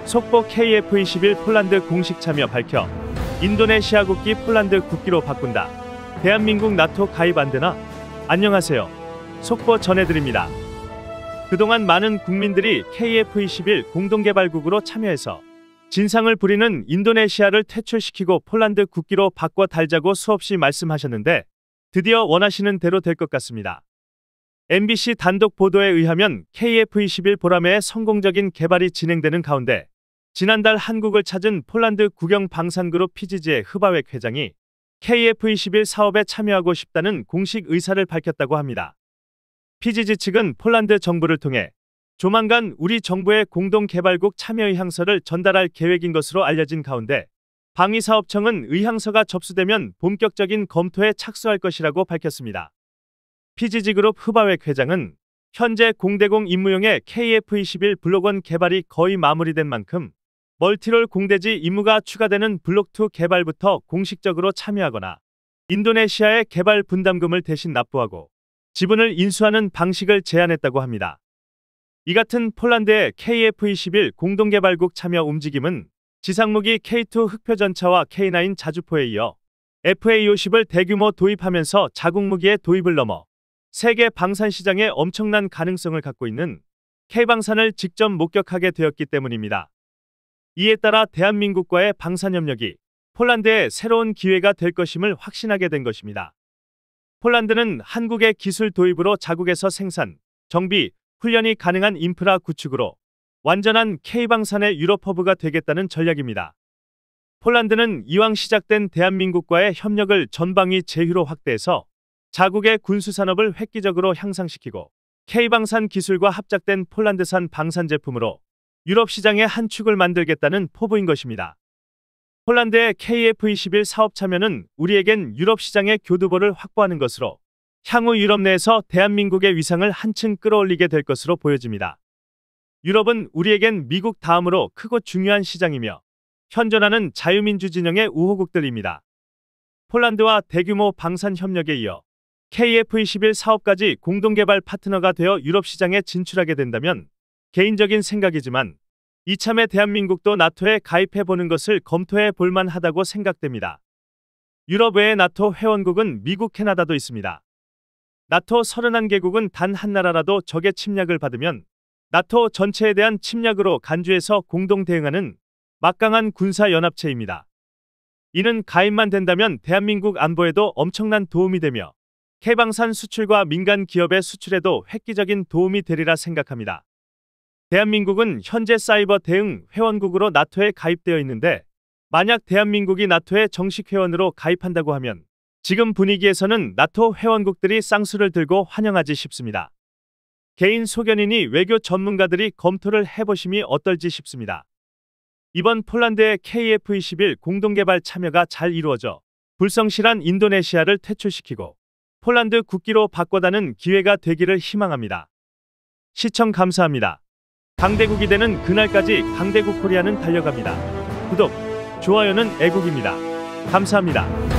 속보 KF21 폴란드 공식 참여 밝혀 인도네시아 국기 폴란드 국기로 바꾼다. 대한민국 나토 가입 안 되나? 안녕하세요. 속보 전해드립니다. 그동안 많은 국민들이 KF21 공동개발국으로 참여해서 진상을 부리는 인도네시아를 퇴출시키고 폴란드 국기로 바꿔 달자고 수없이 말씀하셨는데 드디어 원하시는 대로 될 것 같습니다. MBC 단독 보도에 의하면 KF21 보라매의 성공적인 개발이 진행되는 가운데 지난달 한국을 찾은 폴란드 국영 방산그룹 피지지의 흐바웩 회장이 KF21 사업에 참여하고 싶다는 공식 의사를 밝혔다고 합니다. 피지지 측은 폴란드 정부를 통해 조만간 우리 정부의 공동개발국 참여 의향서를 전달할 계획인 것으로 알려진 가운데 방위사업청은 의향서가 접수되면 본격적인 검토에 착수할 것이라고 밝혔습니다. 피지지그룹 흐바웩 회장은 현재 공대공 임무용의 KF21 블록1 개발이 거의 마무리된 만큼 멀티롤 공대지 임무가 추가되는 블록2 개발부터 공식적으로 참여하거나 인도네시아의 개발 분담금을 대신 납부하고 지분을 인수하는 방식을 제안했다고 합니다. 이 같은 폴란드의 KF21 공동개발국 참여 움직임은 지상무기 K2 흑표전차와 K9 자주포에 이어 FA50을 대규모 도입하면서 자국무기의 도입을 넘어 세계 방산시장에 엄청난 가능성을 갖고 있는 K방산을 직접 목격하게 되었기 때문입니다. 이에 따라 대한민국과의 방산협력이 폴란드의 새로운 기회가 될 것임을 확신하게 된 것입니다. 폴란드는 한국의 기술 도입으로 자국에서 생산, 정비, 훈련이 가능한 인프라 구축으로 완전한 K방산의 유럽허브가 되겠다는 전략입니다. 폴란드는 이왕 시작된 대한민국과의 협력을 전방위 제휴로 확대해서 자국의 군수산업을 획기적으로 향상시키고 K방산 기술과 합작된 폴란드산 방산 제품으로 유럽 시장의 한 축을 만들겠다는 포부인 것입니다. 폴란드의 KF21 사업 참여는 우리에겐 유럽 시장의 교두보를 확보하는 것으로 향후 유럽 내에서 대한민국의 위상을 한층 끌어올리게 될 것으로 보여집니다. 유럽은 우리에겐 미국 다음으로 크고 중요한 시장이며 현존하는 자유민주 진영의 우호국들입니다. 폴란드와 대규모 방산 협력에 이어 KF21 사업까지 공동개발 파트너가 되어 유럽 시장에 진출하게 된다면 개인적인 생각이지만 이참에 대한민국도 나토에 가입해보는 것을 검토해 볼 만하다고 생각됩니다. 유럽 외의 나토 회원국은 미국, 캐나다도 있습니다. 나토 31개국은 단 한 나라라도 적의 침략을 받으면 나토 전체에 대한 침략으로 간주해서 공동 대응하는 막강한 군사연합체입니다. 이는 가입만 된다면 대한민국 안보에도 엄청난 도움이 되며 K방산 수출과 민간 기업의 수출에도 획기적인 도움이 되리라 생각합니다. 대한민국은 현재 사이버 대응 회원국으로 나토에 가입되어 있는데 만약 대한민국이 나토에 정식 회원으로 가입한다고 하면 지금 분위기에서는 나토 회원국들이 쌍수를 들고 환영하지 싶습니다. 개인 소견이니 외교 전문가들이 검토를 해보심이 어떨지 싶습니다. 이번 폴란드의 KF21 공동개발 참여가 잘 이루어져 불성실한 인도네시아를 퇴출시키고 폴란드 국기로 바꿔다는 기회가 되기를 희망합니다. 시청 감사합니다. 강대국이 되는 그날까지 강대국 코리아는 달려갑니다. 구독, 좋아요는 애국입니다. 감사합니다.